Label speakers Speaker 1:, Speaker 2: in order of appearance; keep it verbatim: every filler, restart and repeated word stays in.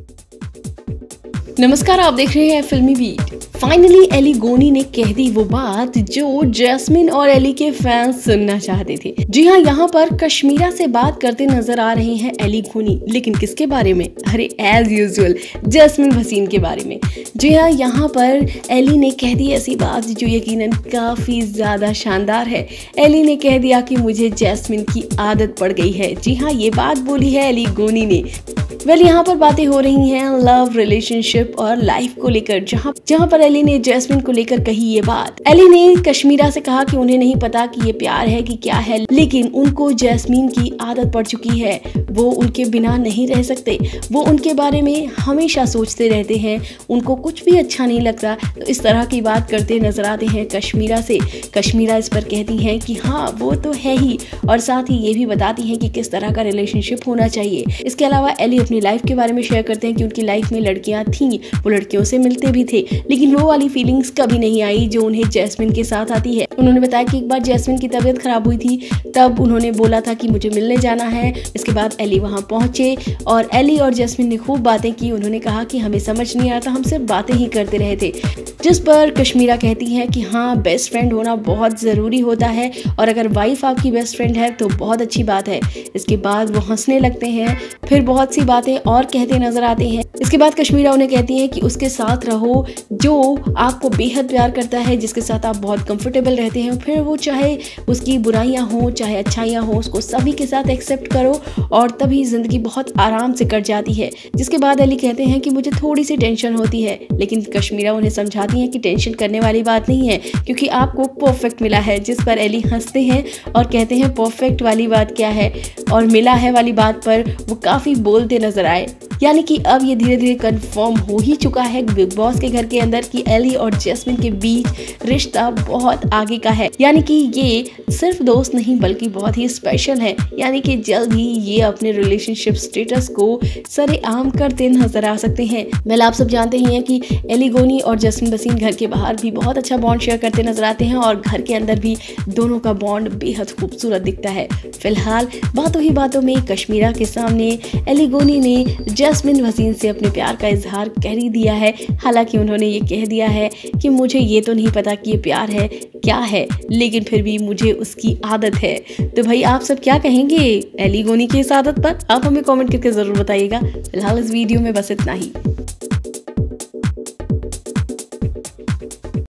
Speaker 1: नमस्कार, आप देख रहे हैं फिल्मी बीट। फाइनली एली गोनी ने कह दी वो बात जो जैस्मिन और एली के फैंस सुनना चाहते थे। जी हाँ, यहाँ पर कश्मीरा से बात करते नजर आ रहे हैं एली गोनी, लेकिन किसके बारे में? अरे एज यूजुअल जैस्मिन भसीन के बारे में। जी हाँ, यहाँ पर एली ने कह दी ऐसी बात जो यकीनन काफी ज्यादा शानदार है। एली ने कह दिया कि मुझे जैस्मिन की आदत पड़ गई है। जी हाँ, ये बात बोली है एली गोनी ने। वेल यहाँ पर बातें हो रही हैं लव, रिलेशनशिप और लाइफ को लेकर, जहाँ जहाँ पर एली ने जैस्मिन को लेकर कही ये बात। एली ने कश्मीरा से कहा कि उन्हें नहीं पता कि ये प्यार है कि क्या है, लेकिन उनको जैस्मिन की आदत पड़ चुकी है। वो उनके बिना नहीं रह सकते, वो उनके बारे में हमेशा सोचते रहते हैं, उनको कुछ भी अच्छा नहीं लगता। तो इस तरह की बात करते नजर आते हैं कश्मीरा से। कश्मीरा इस पर कहती हैं कि हाँ वो तो है ही, और साथ ही ये भी बताती हैं कि किस तरह का रिलेशनशिप होना चाहिए। इसके अलावा एली अपनी लाइफ के बारे में शेयर करते हैं कि उनकी लाइफ में लड़कियां थीं, वो लड़कियों से मिलते भी थे, लेकिन वो वाली फीलिंग्स कभी नहीं आई जो उन्हें जैस्मिन के साथ आती है। उन्होंने बताया कि एक बार जैस्मिन की तबीयत खराब हुई थी, तब उन्होंने बोला था कि मुझे मिलने जाना है। इसके बाद एली वहां पहुंचे और एली और जैस्मिन ने खूब बातें की। उन्होंने कहा कि हमें समझ नहीं आता, हम सिर्फ बातें ही करते रहे थे। जिस पर कश्मीरा कहती हैं कि हाँ, बेस्ट फ्रेंड होना बहुत ज़रूरी होता है, और अगर वाइफ आपकी बेस्ट फ्रेंड है तो बहुत अच्छी बात है। इसके बाद वो हंसने लगते हैं, फिर बहुत सी बातें और कहते नजर आते हैं। इसके बाद कश्मीरा उन्हें कहती है कि उसके साथ रहो जो आपको बेहद प्यार करता है, जिसके साथ आप बहुत कंफर्टेबल रहते हैं। फिर वो चाहे उसकी बुराइयां हो चाहे अच्छाइयां हो, उसको सभी के साथ एक्सेप्ट करो, और तभी जिंदगी बहुत आराम से कट जाती है। जिसके बाद अली कहते हैं कि मुझे थोड़ी सी टेंशन होती है, लेकिन कश्मीरा उन्हें समझाती है कि टेंशन करने वाली बात नहीं है, क्योंकि आपको परफेक्ट मिला है। जिस पर एली हंसते हैं और कहते हैं परफेक्ट वाली बात क्या है, और मिला है वाली बात पर वो काफी बोलते नजर आए। यानी कि अब ये धीरे धीरे कंफर्म हो ही चुका है बिग बॉस के घर के अंदर कि एली और जैस्मिन के बीच रिश्ता बहुत आगे का है। यानी कि ये सिर्फ दोस्त नहीं बल्कि बहुत ही स्पेशल है। यानी कि जल्द ही ये अपने रिलेशनशिप स्टेटस को सरेआम करते नजर आ सकते हैं। वेल आप सब जानते ही हैं कि एली गोनी और जैस्मिन भसीन घर के बाहर भी बहुत अच्छा बॉन्ड शेयर करते नजर आते हैं, और घर के अंदर भी दोनों का बॉन्ड बेहद खूबसूरत दिखता है। फिलहाल बातों ही बातों में कश्मीरा के सामने एली गोनी ने जैस्मिन भसीन से अपने प्यार का इजहार कर ही दिया है। हालांकि उन्होंने ये कह दिया है कि मुझे ये तो नहीं पता कि ये प्यार है क्या है, लेकिन फिर भी मुझे उसकी आदत है। तो भाई आप सब क्या कहेंगे एली गोनी की इस आदत पर? आप हमें कमेंट करके जरूर बताइएगा। फिलहाल इस वीडियो में बस इतना ही।